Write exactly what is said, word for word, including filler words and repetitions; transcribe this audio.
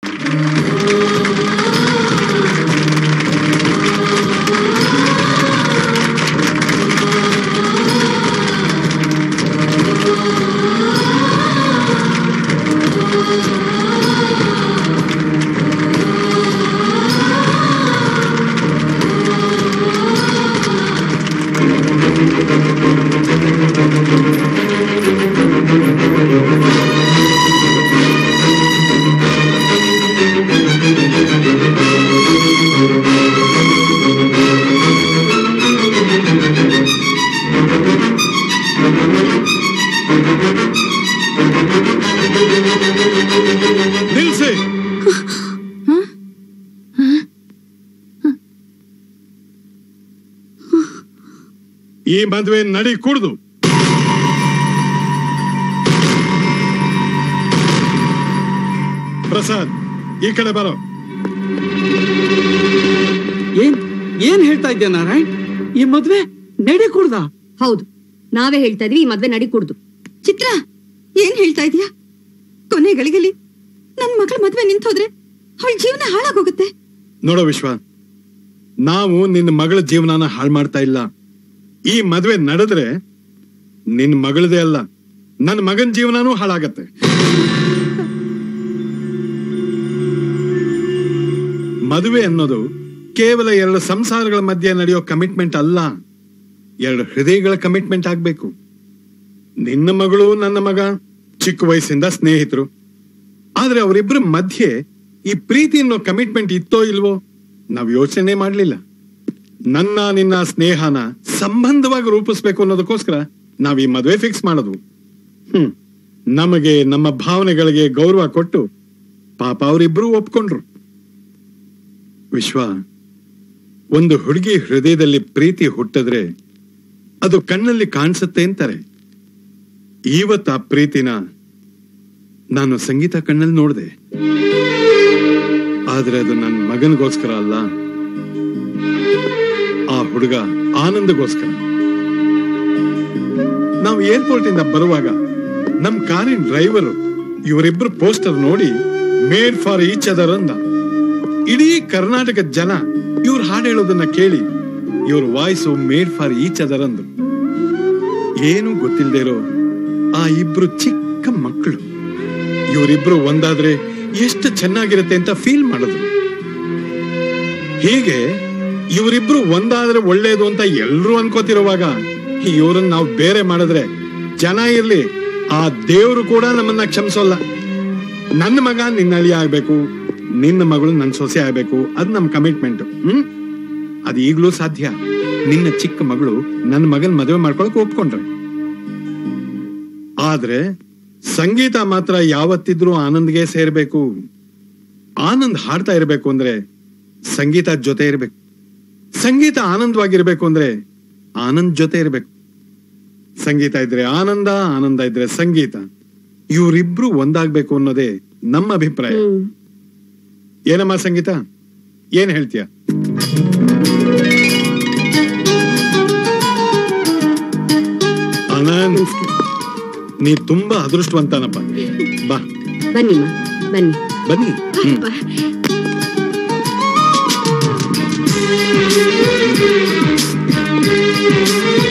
ಈ ಮದುವೆ ನಡಿ ಕುಡ್ದು. ಪ್ರಸಾದ್, ಈ ಕಡೆ ಬರೋ. ಏನ್ ಏನ್ ಹೇಳ್ತಾ ಇದ್ದೆ ನಾರಾಯಣ್? ಈ ಮದ್ವೆ ನಡಿ ಕುಡ್ದ? ಹೌದು, ನಾವೇ ಹೇಳ್ತಾ ಇದೀವಿ ಈ ಮದ್ವೆ ನಡಿ ಕುಡ್ದು. ಚಿತ್ರ, ಏನ್ ಹೇಳ್ತಾ ಇದೀಯಾ? ಕೊನೆ ಗಳಿಗೆಲಿ ನನ್ ಮಗಳ ಮದ್ವೆ ನಿಂತೋದ್ರೆ ಅವಳ ಜೀವನ ಹಾಳಾಗೋಗುತ್ತೆ. ನೋಡೋ ವಿಶ್ವ, ನಾವು ನಿನ್ನ ಮಗಳ ಜೀವನನ ಹಾಳು ಮಾಡ್ತಾ ಇಲ್ಲ. ಈ ಮದುವೆ ನಡೆದ್ರೆ ನಿನ್ನ ಮಗಳದೇ ಅಲ್ಲ, ನನ್ನ ಮಗನ ಜೀವನನೂ ಹಾಳಾಗತ್ತೆ. ಮದುವೆ ಅನ್ನೋದು ಕೇವಲ ಎರಡು ಸಂಸಾರಗಳ ಮಧ್ಯೆ ನಡೆಯೋ ಕಮಿಟ್ಮೆಂಟ್ ಅಲ್ಲ, ಎರಡು ಹೃದಯಗಳ ಕಮಿಟ್ಮೆಂಟ್ ಆಗ್ಬೇಕು. ನಿನ್ನ ಮಗಳು ನನ್ನ ಮಗ ಚಿಕ್ಕ ವಯಸ್ಸಿಂದ ಸ್ನೇಹಿತರು, ಆದ್ರೆ ಅವರಿಬ್ಬರ ಮಧ್ಯೆ ಈ ಪ್ರೀತಿ ಅನ್ನೋ ಕಮಿಟ್ಮೆಂಟ್ ಇತ್ತೋ ಇಲ್ವೋ ನಾವ್ ಯೋಚನೆ ಮಾಡ್ಲಿಲ್ಲ. ನನ್ನ ನಿನ್ನ ಸ್ನೇಹನ ಸಂಬಂಧವಾಗಿ ರೂಪಿಸ್ಬೇಕು ಅನ್ನೋದಕ್ಕೋಸ್ಕರ ನಾವ್ ಈ ಮದುವೆ ಫಿಕ್ಸ್ ಮಾಡೋದು. ಹ್ಮ್ ನಮಗೆ ನಮ್ಮ ಭಾವನೆಗಳಿಗೆ ಗೌರವ ಕೊಟ್ಟು ಪಾಪ ಅವರಿಬ್ರು ಒಪ್ಕೊಂಡ್ರು. ವಿಶ್ವ, ಒಂದು ಹುಡುಗಿ ಹೃದಯದಲ್ಲಿ ಪ್ರೀತಿ ಹುಟ್ಟಿದ್ರೆ ಅದು ಕಣ್ಣಲ್ಲಿ ಕಾಣಿಸುತ್ತೆ ಅಂತಾರೆ. ಇವತ್ತು ಆ ಪ್ರೀತಿನ ನಾನು ಸಂಗೀತ ಕಣ್ಣಲ್ಲಿ ನೋಡಿದೆ, ಆದ್ರೆ ಅದು ನನ್ನ ಮಗನಿಗೋಸ್ಕರ ಅಲ್ಲ, ಆ ಹುಡುಗ ಆನಂದಗೋಸ್ಕರ. ನಾವು ಏರ್ಪೋರ್ಟ್ ಇಂದ ಬರುವಾಗ ನಮ್ ಕಾರಿನ ಡ್ರೈವರ್ ಇವರಿಬ್ರು ಪೋಸ್ಟರ್ ನೋಡಿ ಮೇಡ್ ಫಾರ್ ಈಚ್ ಅದರ್ ಅಂದ. ಇಡೀ ಕರ್ನಾಟಕ ಜನ ಇವ್ರು ಹಾಡು ಹೇಳೋದನ್ನ ಕೇಳಿ ಇವ್ರ voice made for each other ಅಂದ್ರು. ಏನು ಗೊತ್ತಿಲ್ಲದೆ ಇರೋ ಆ ಇಬ್ರು ಚಿಕ್ಕ ಮಕ್ಕಳು ಇವರಿಬ್ರು ಒಂದಾದ್ರೆ ಎಷ್ಟು ಚೆನ್ನಾಗಿರುತ್ತೆ ಅಂತ ಫೀಲ್ ಮಾಡಿದ್ರು. ಹೀಗೆ ಇವರಿಬ್ರು ಒಂದಾದ್ರೆ ಒಳ್ಳೇದು ಅಂತ ಎಲ್ರು ಅನ್ಕೋತಿರುವಾಗ ಇವ್ರನ್ನ ನಾವು ಬೇರೆ ಮಾಡಿದ್ರೆ ಜನ ಇರ್ಲಿ, ಆ ದೇವ್ರು ಕೂಡ ನಮ್ಮನ್ನ ಕ್ಷಮಿಸೋಲ್ಲ. ನನ್ನ ಮಗ ನಿನ್ನ ಅಳಿ ಆಗ್ಬೇಕು, ನಿನ್ನ ಮಗಳು ನನ್ನ ಸೊಸೆ ಆಗ್ಬೇಕು, ಅದು ನಮ್ ಕಮಿಟ್ಮೆಂಟ್. ಹ್ಮ್ ಅದು ಈಗ್ಲೂ ಸಾಧ್ಯ. ನಿನ್ನ ಚಿಕ್ಕ ಮಗಳು ನನ್ನ ಮಗನ್ ಮದುವೆ ಮಾಡ್ಕೊಳಕ್ ಒಪ್ಕೊಂಡ್ರೆ. ಆದ್ರೆ ಸಂಗೀತ ಮಾತ್ರ ಯಾವತ್ತಿದ್ರೂ ಆನಂದ್ಗೆ ಸೇರ್ಬೇಕು. ಆನಂದ್ ಹಾಡ್ತಾ ಇರ್ಬೇಕು ಅಂದ್ರೆ ಸಂಗೀತ ಜೊತೆ ಇರ್ಬೇಕು. ಸಂಗೀತ ಆನಂದವಾಗಿರ್ಬೇಕು ಅಂದ್ರೆ ಆನಂದ್ ಜೊತೆ ಇರ್ಬೇಕು. ಸಂಗೀತ ಇದ್ರೆ ಆನಂದ, ಆನಂದ ಇದ್ರೆ ಸಂಗೀತ, ಇವರಿಬ್ರು ಒಂದಾಗ್ಬೇಕು ಅನ್ನೋದೇ ನಮ್ಮ ಅಭಿಪ್ರಾಯ. ಏನಮ್ಮ ಸಂಗೀತ, ಏನ್ ಹೇಳ್ತೀಯ? ಆನಂದ್, ನೀ ತುಂಬಾ ಅದೃಷ್ಟವಂತನಪ್ಪ. ಬಾ ಬನ್ನಿ ಬನ್ನಿ ಬನ್ನಿ. ಹ್ಮ್